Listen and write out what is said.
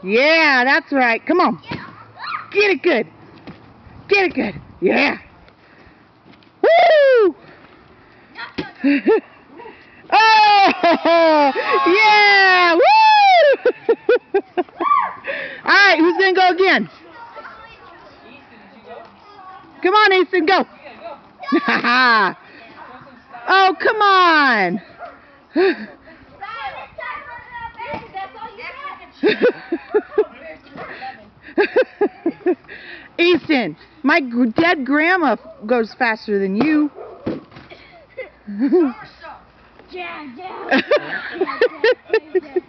Yeah, that's right. Come on. Get it good. Get it good. Yeah. Woo! Oh! Yeah! Woo! Alright, who's going to go again? Come on, Easton, go. Oh, come on. Easton, my dead grandma goes faster than you. Yeah.